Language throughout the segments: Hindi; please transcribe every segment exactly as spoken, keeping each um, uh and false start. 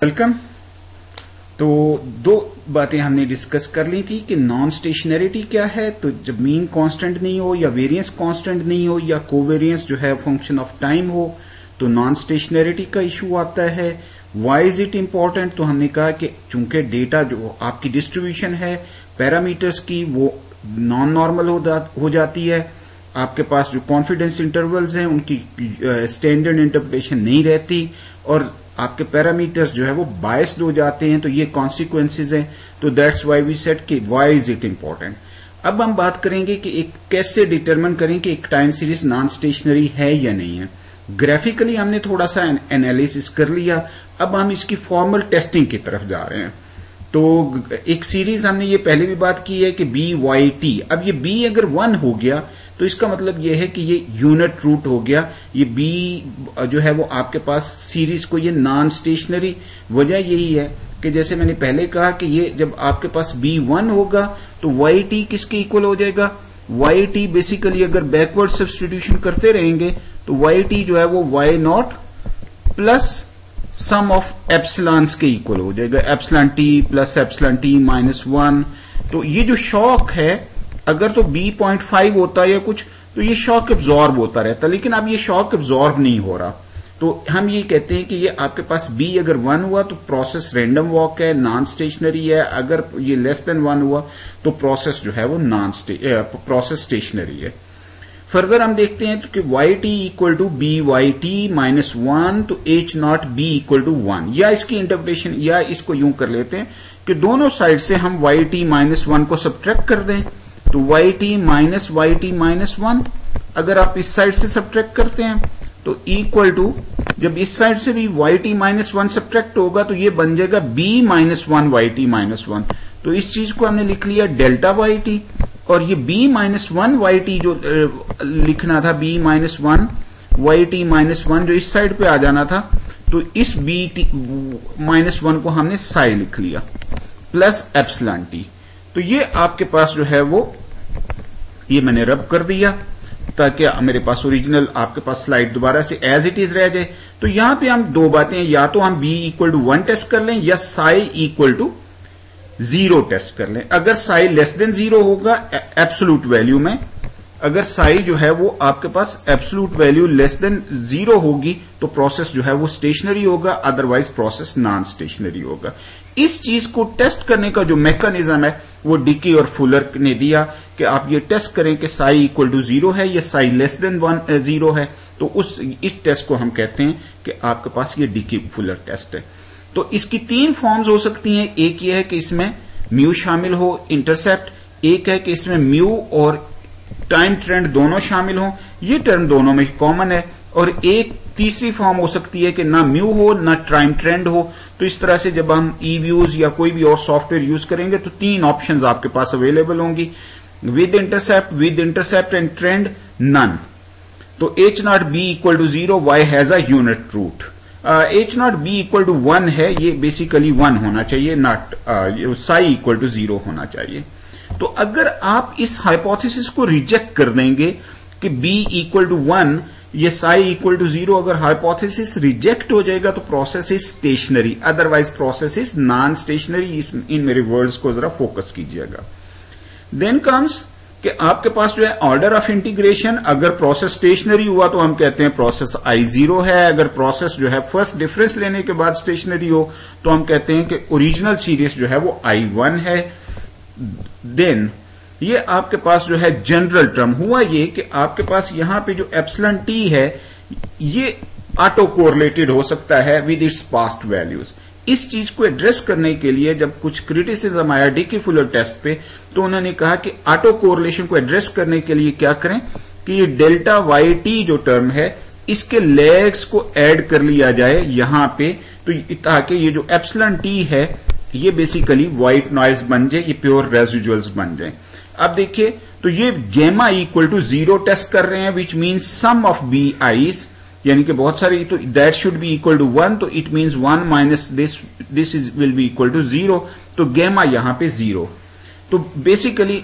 वेलकम। तो दो बातें हमने डिस्कस कर ली थी कि नॉन स्टेशनरिटी क्या है। तो जब मीन कांस्टेंट नहीं हो या वेरिएंस कांस्टेंट नहीं हो या कोवेरिएंस जो है फंक्शन ऑफ टाइम हो तो नॉन स्टेशनरिटी का इशू आता है। Why is it important? तो हमने कहा कि चूंकि डेटा जो आपकी डिस्ट्रीब्यूशन है पैरामीटर्स की वो नॉन नॉर्मल हो, हो जाती है। आपके पास जो कॉन्फिडेंस इंटरवल्स हैं उनकी स्टैंडर्ड इंटरप्रिटेशन नहीं रहती और आपके पैरामीटर्स जो है वो बायस्ड हो जाते हैं। तो ये कॉन्सिक्वेंसेज हैं। तो दैट्स व्हाई वी सेड कि व्हाई इज इट इम्पोर्टेंट। अब हम बात करेंगे कि एक कैसे डिटरमिन करें कि एक टाइम सीरीज नॉन स्टेशनरी है या नहीं है। ग्राफिकली हमने थोड़ा सा एनालिसिस कर लिया। अब हम इसकी फॉर्मल टेस्टिंग की तरफ जा रहे हैं। तो एक सीरीज हमने ये पहले भी बात की है कि बी वाई टी। अब ये बी अगर वन हो गया तो इसका मतलब यह है कि ये यूनिट रूट हो गया। ये बी जो है वो आपके पास सीरीज को ये नॉन स्टेशनरी, वजह यही है कि जैसे मैंने पहले कहा कि ये जब आपके पास बी वन होगा तो वाई टी किसके इक्वल हो जाएगा? वाई टी बेसिकली अगर बैकवर्ड सब्स्टिट्यूशन करते रहेंगे तो वाई टी जो है वो Y naught plus sum of epsilons के इक्वल हो जाएगा। Epsilon T plus epsilon T minus one. तो ये जो शॉक है अगर तो बी पॉइंट फाइव होता या कुछ तो ये शॉक एब्जॉर्ब होता रहता, लेकिन अब ये शॉक एब्जॉर्ब नहीं हो रहा। तो हम ये कहते हैं कि ये आपके पास बी अगर वन हुआ तो प्रोसेस रैंडम वॉक है, नॉन स्टेशनरी है। अगर ये लेस देन वन हुआ तो प्रोसेस जो है वो नॉन प्रोसेस स्टेशनरी है। फर्दर हम देखते हैं तो कि Y T equal to B Y T minus one तो H naught B equal to one. या इसकी इंटरप्रिटेशन या इसको यूं कर लेते हैं कि दोनों साइड से हम वाई टी माइनस वन को सब्ट्रैक्ट कर दें तो Y T minus Y T minus one. अगर आप इस साइड से सब्ट्रैक्ट करते हैं तो इक्वल टू, जब इस साइड से भी Y T minus one subtract होगा तो ये बन जाएगा B minus one Y T minus one. तो इस चीज को हमने लिख लिया डेल्टा वाई टी। और ये B minus one Y T जो ए, लिखना था B minus one Y T minus one जो इस साइड पे आ जाना था तो इस बी टी माइनस वन को हमने साई लिख लिया प्लस एप्सिलॉन टी। तो ये आपके पास जो है वो ये मैंने रब कर दिया ताकि मेरे पास ओरिजिनल आपके पास स्लाइड दोबारा से एज इट इज रह जाए। तो यहां पे हम दो बातें, या तो हम B equal to one test कर लें या psi equal to zero test कर लें। अगर साई लेस देन जीरो होगा एब्सोल्यूट वैल्यू में, अगर साई जो है वो आपके पास absolute value less than zero होगी तो प्रोसेस जो है वो स्टेशनरी होगा, अदरवाइज प्रोसेस नॉन स्टेशनरी होगा। इस चीज को टेस्ट करने का जो मैकेनिज्म है वो डिकी और फुलर ने दिया कि आप ये टेस्ट करें कि साई इक्वल टू जीरो है या psi less than one zero है। तो उस इस टेस्ट को हम कहते हैं कि आपके पास ये डिकी फुलर टेस्ट है। तो इसकी तीन फॉर्म्स हो सकती हैं। एक ये है कि इसमें म्यू शामिल हो इंटरसेप्ट, एक है कि इसमें म्यू और टाइम ट्रेंड दोनों शामिल हो, ये टर्म दोनों में कॉमन है। और एक तीसरी फॉर्म हो सकती है कि ना म्यू हो ना टाइम ट्रेंड हो। तो इस तरह से जब हम ई व्यूज या कोई भी और सॉफ्टवेयर यूज करेंगे तो तीन ऑप्शंस आपके पास अवेलेबल होंगी, with intercept, with intercept and trend, none. तो H naught B equal to zero, Y has a unit root. H naught B equal to one है, ये बेसिकली वन होना चाहिए, not psi equal to zero होना चाहिए। तो अगर आप इस हाइपोथेसिस को रिजेक्ट कर देंगे कि बी इक्वल टू वन ये साई इक्वल टू जीरो, अगर हाइपोथेसिस रिजेक्ट हो जाएगा तो process is stationary, otherwise process is non stationary. इन मेरे वर्ड्स को जरा फोकस कीजिएगा। देन कम्स कि आपके पास जो है ऑर्डर ऑफ इंटीग्रेशन। अगर प्रोसेस स्टेशनरी हुआ तो हम कहते हैं प्रोसेस आई जीरो है। अगर प्रोसेस जो है फर्स्ट डिफरेंस लेने के बाद स्टेशनरी हो तो हम कहते हैं कि ओरिजिनल सीरीज जो है वो आई वन है। देन ये आपके पास जो है जनरल टर्म हुआ ये कि आपके पास यहां पे जो एप्सिलॉन टी है ये ऑटो कोरिलेटेड हो सकता है विद इट्स पास्ट वैल्यूज। इस चीज को एड्रेस करने के लिए जब कुछ क्रिटिसिज्म आया डिकी फुलर टेस्ट पे तो उन्होंने कहा कि ऑटो कोरिलेशन को एड्रेस करने के लिए क्या करें कि ये डेल्टा वाई टी जो टर्म है इसके लेग्स को ऐड कर लिया जाए यहां पे, तो ताकि ये जो एप्सिलॉन टी है ये बेसिकली व्हाइट नॉइज बन जाए, ये प्योर रेजिडुअल्स बन जाए। अब देखिए तो ये गेमा इक्वल टू जीरो टेस्ट कर रहे हैं, which means sum of B I's, यानी कि बहुत सारी, तो that should be equal to one. तो it means one minus this this is will be equal to zero. तो गेमा यहां पे जीरो। तो basically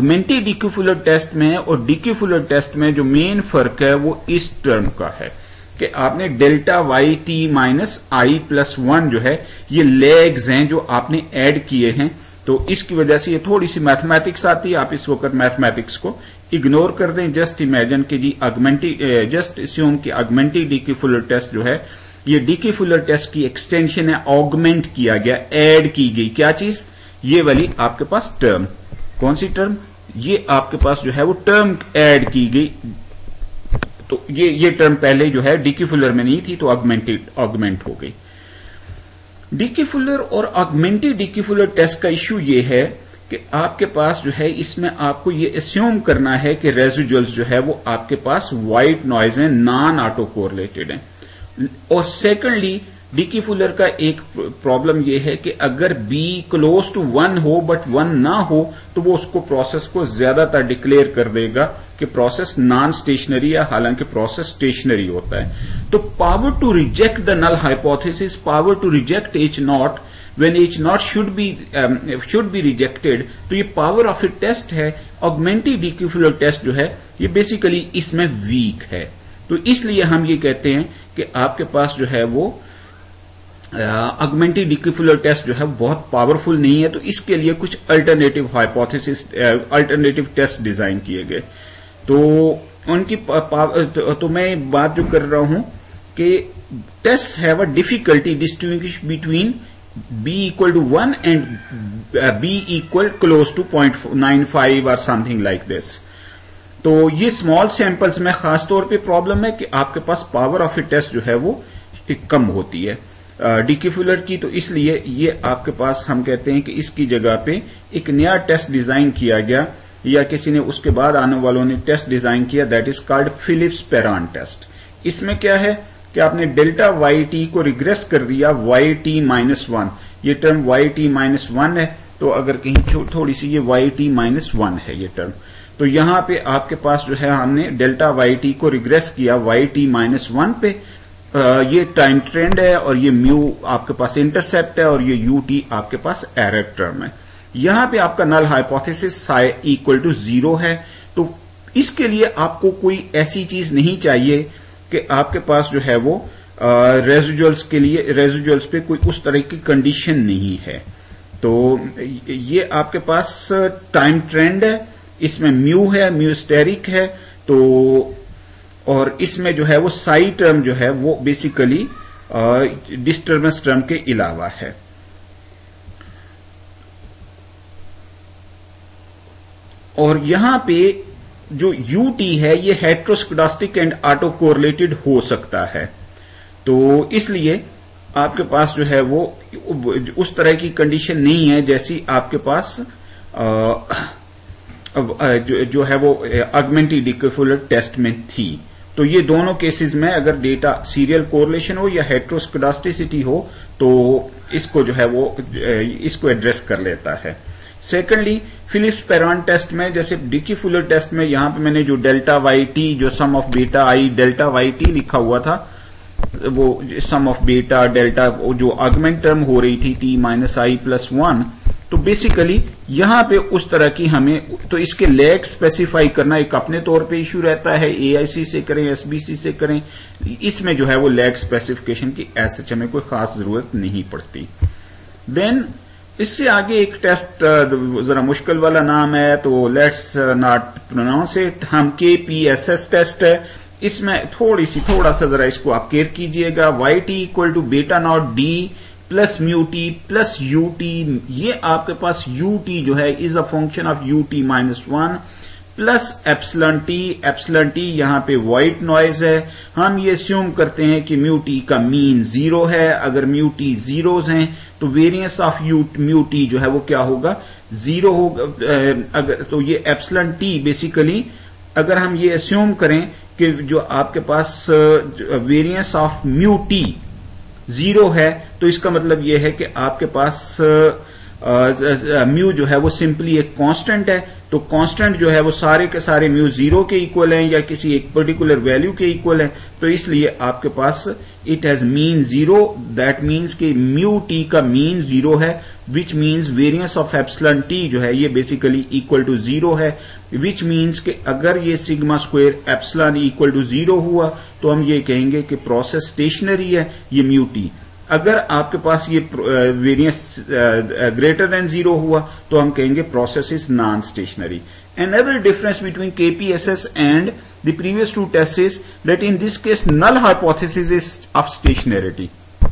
augmented Dickey Fuller test में और डिकी फुलर टेस्ट में जो मेन फर्क है वो इस टर्म का है कि आपने delta Y T minus I plus one जो है ये लेग्स हैं जो आपने ऐड किए हैं, तो इसकी वजह से ये थोड़ी सी मैथमेटिक्स आती है। आप इस वक्त मैथमेटिक्स को इग्नोर कर दें, जस्ट इमेजिन कि जी अगमेंटी जस्ट अस्यूम कि अगमेंटी डिकी फुलर टेस्ट जो है ये डिकी फुलर टेस्ट की एक्सटेंशन है, ऑगमेंट किया गया, ऐड की गई क्या चीज, ये वाली आपके पास टर्म, कौन सी टर्म, ये आपके पास जो है वो टर्म ऐड की गई। तो ये ये टर्म पहले जो है डिकी फुलर में नहीं थी, तो ऑगमेंटेड ऑगमेंट हो गई। डिकी फुलर और ऑगमेंटेड डिकी फुलर टेस्ट का इश्यू ये है कि आपके पास जो है इसमें आपको ये अस्यूम करना है कि रेजिडुअल्स जो है वो आपके पास व्हाइट नॉइज है, नॉन ऑटो कोरिलेटेड है। और सेकंडली डिकी फुलर का एक प्रॉब्लम यह है कि अगर बी क्लोज टू वन हो बट वन ना हो तो वो उसको प्रोसेस को ज्यादातर डिक्लेयर कर देगा कि प्रोसेस नॉन स्टेशनरी है, हालांकि प्रोसेस स्टेशनरी होता है। तो power to reject the null hypothesis, power to reject H naught when H naught should be should be rejected, तो ये पावर ऑफ ए टेस्ट है। ऑगमेंटेड डिकी फुलर टेस्ट जो है ये बेसिकली इसमें वीक है, तो इसलिए हम ये कहते हैं कि आपके पास जो है वो ऑगमेंटेड डिकी फुलर टेस्ट जो है बहुत पावरफुल नहीं है। तो इसके लिए कुछ alternative hypothesis, alternative test design किए गए। तो उनकी तो, तो मैं बात जो कर रहा हूं कि test have a difficulty distinguish between B equal to one and B equal close to point nine five और समथिंग लाइक दिस। तो ये स्मॉल सैंपल्स में खासतौर पे प्रॉब्लम है कि आपके पास पावर ऑफ ए टेस्ट जो है वो कम होती है डिकी फुलर की। तो इसलिए ये आपके पास हम कहते हैं कि इसकी जगह पे एक नया टेस्ट डिजाइन किया गया, या किसी ने उसके बाद आने वालों ने टेस्ट डिजाइन किया, that is called Phillips Perron test. इसमें क्या है कि आपने डेल्टा वाई टी को रिग्रेस कर दिया वाई टी माइनस वन, ये term Y T minus one है, तो अगर कहीं थोड़ी सी ये वाई टी माइनस वन है ये टर्म, तो यहां पे आपके पास जो है हमने डेल्टा वाई टी को रिग्रेस किया वाई टी माइनस वन पे। आ, ये टाइम ट्रेंड है और ये म्यू आपके पास इंटरसेप्ट है और ये यू टी आपके पास एरर टर्म है। यहां पे आपका null hypothesis psi equal to zero है। तो इसके लिए आपको कोई ऐसी चीज नहीं चाहिए कि आपके पास जो है वो रेजिडुअल्स के लिए रेजिडुअल्स पे कोई उस तरह की कंडीशन नहीं है। तो ये आपके पास टाइम ट्रेंड है, इसमें म्यू है, म्यू स्टेरिक है, तो और इसमें जो है वो साई टर्म जो है वो बेसिकली डिस्टर्बेंस टर्म के अलावा है। और यहां पे जो यू टी है ये हेट्रोस्कोडास्टिक एंड ऑटो कोरिलेटेड हो सकता है। तो इसलिए आपके पास जो है वो उस तरह की कंडीशन नहीं है जैसी आपके पास आ, जो, जो है वो ऑगमेंटेड डिकी फुलर टेस्ट में थी। तो ये दोनों केसेस में अगर डेटा सीरियल कोरिलेशन हो या हेट्रोस्कोडास्टिसिटी हो तो इसको जो है वो इसको एड्रेस कर लेता है। सेकेंडली फिलिप्स पेरान टेस्ट में, जैसे डिकी फुलर टेस्ट में यहां पे मैंने जो डेल्टा वाई टी जो सम ऑफ बेटा आई डेल्टा वाई टी लिखा हुआ था, वो सम ऑफ बेटा डेल्टा जो ऑगमेंट टर्म हो रही थी T minus I plus one, तो बेसिकली यहां पे उस तरह की हमें तो इसके लेग स्पेसिफाई करना एक अपने तौर पे इश्यू रहता है, एआईसी से करें एसबीसी से करें, इसमें जो है वो लेग स्पेसिफिकेशन की ऐसे हमें कोई खास जरूरत नहीं पड़ती। देन इससे आगे एक टेस्ट जरा मुश्किल वाला नाम है, तो लेट्स नॉट प्रोनाउंस इट, हम के पी एस एस टेस्ट है। इसमें थोड़ी सी थोड़ा सा जरा इसको आप केयर कीजिएगा। Y T equal to beta naught D plus mu T plus U T, ये आपके पास यू टी जो है is a function of U T minus one plus epsilon T, epsilon T यहां पे व्हाइट नॉइज है। हम ये अस्यूम करते हैं कि म्यू टी का मीन जीरो है। अगर म्यू टी जीरोज हैं तो variance of U mu T जो है वो क्या होगा, जीरो होगा। अगर तो ये एप्सिलॉन टी बेसिकली अगर हम ये अस्यूम करें कि जो आपके पास variance of mu T zero है, तो इसका मतलब यह है कि आपके पास म्यू जो है वो सिंपली एक कांस्टेंट है, तो कांस्टेंट जो है वो सारे के सारे म्यू जीरो के इक्वल हैं या किसी एक पर्टिकुलर वैल्यू के इक्वल है, तो इसलिए आपके पास it has mean zero, that means कि म्यू टी का मीन जीरो है, which means variance of epsilon T जो है ये बेसिकली इक्वल टू जीरो है, विच मीन्स कि अगर ये sigma square epsilon equal to zero हुआ तो हम ये कहेंगे कि प्रोसेस स्टेशनरी है, ये म्यू टी। अगर आपके पास ये वेरियंस ग्रेटर देन जीरो हुआ तो हम कहेंगे process is non stationary. Another difference between K P S S and the previous two tests is that in this case null hypothesis is of stationarity,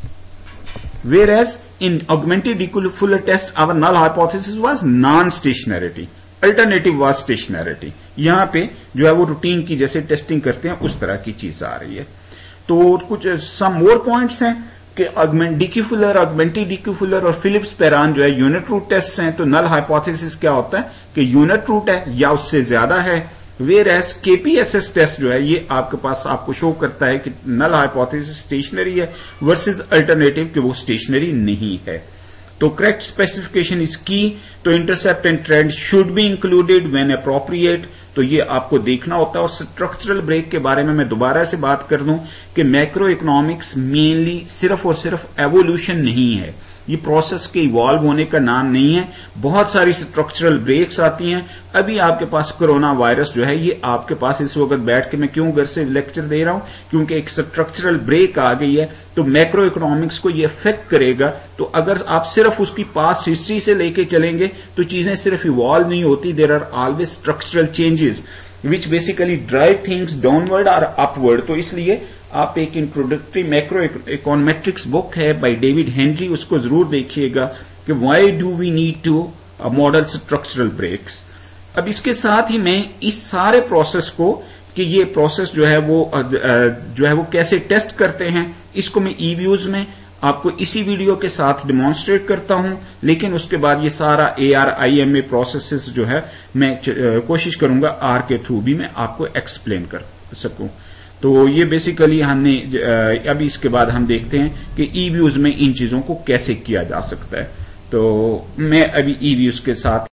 whereas in augmented equifuller test our null hypothesis was non-stationarity, alternative was stationarity। यहां पे जो है वो रूटीन की जैसे टेस्टिंग करते हैं उस तरह की चीज आ रही है। तो कुछ सम मोर पॉइंट्स हैं कि डिक्यूफुलर, ऑगमेंटेड डिक्यूफुलर और फिलिप्स पेरान जो है यूनिट रूट टेस्ट हैं, तो नल हाइपोथेसिस क्या होता है कि यूनिट रूट है या उससे ज्यादा है, वेयर एज केपीएसएस टेस्ट जो है ये आपके पास आपको शो करता है कि नल हाइपोथेसिस स्टेशनरी है वर्सेस अल्टरनेटिव कि वो स्टेशनरी नहीं है। तो करेक्ट स्पेसिफिकेशन इज की, तो intercept and trend should be included when appropriate, तो ये आपको देखना होता है। और स्ट्रक्चरल ब्रेक के बारे में मैं दोबारा से बात कर दूं कि मैक्रो इकोनॉमिक्स मेनली सिर्फ और सिर्फ एवोल्यूशन नहीं है, ये प्रोसेस के इवॉल्व होने का नाम नहीं है, बहुत सारी स्ट्रक्चरल ब्रेक्स आती हैं। अभी आपके पास कोरोना वायरस जो है ये आपके पास इस वक्त बैठ के मैं क्यों घर से लेक्चर दे रहा हूं, क्योंकि एक स्ट्रक्चरल ब्रेक आ गई है, तो मैक्रो इकोनॉमिक्स को ये अफेक्ट करेगा। तो अगर आप सिर्फ उसकी पास्ट हिस्ट्री से लेके चलेंगे तो चीजें सिर्फ इवॉल्व नहीं होती, there are always structural changes which basically drive things downward और अपवर्ड। तो इसलिए आप एक इंट्रोडक्टरी मैक्रो इकोनोमेट्रिक्स बुक है बाय डेविड हेनरी, उसको जरूर देखिएगा कि why do we need to model structural breaks. अब इसके साथ ही मैं इस सारे प्रोसेस को कि ये प्रोसेस जो है वो जो है वो कैसे टेस्ट करते हैं इसको मैं ई व्यूज में आपको इसी वीडियो के साथ डिमॉन्स्ट्रेट करता हूं, लेकिन उसके बाद ये सारा A R I M A processes जो है मैं कोशिश करूंगा आर के थ्रू भी मैं आपको एक्सप्लेन कर सकूं। तो ये बेसिकली हमने अभी इसके बाद हम देखते हैं कि ई व्यूज में इन चीजों को कैसे किया जा सकता है। तो मैं अभी ई व्यूज के साथ